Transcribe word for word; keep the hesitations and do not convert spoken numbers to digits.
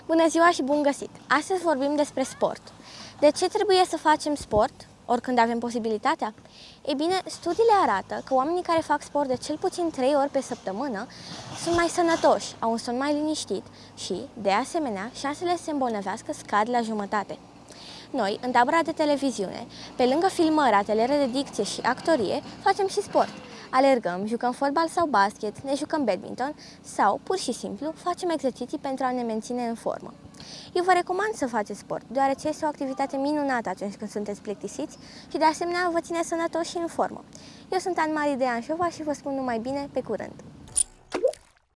Bună ziua și bun găsit! Astăzi vorbim despre sport. De ce trebuie să facem sport oricând avem posibilitatea? Ei bine, studiile arată că oamenii care fac sport de cel puțin trei ori pe săptămână sunt mai sănătoși, au un somn mai liniștit și, de asemenea, șansele să se îmbolnăvească scad la jumătate. Noi, în tabăra de televiziune, pe lângă filmări, ateliere de dicție și actorie, facem și sport. Alergăm, jucăm fotbal sau basket, ne jucăm badminton sau, pur și simplu, facem exerciții pentru a ne menține în formă. Eu vă recomand să faceți sport, deoarece este o activitate minunată atunci când sunteți plictisiți și, de asemenea, vă ține sănătoși și în formă. Eu sunt Anne Marie de Anșova și vă spun numai bine, pe curând!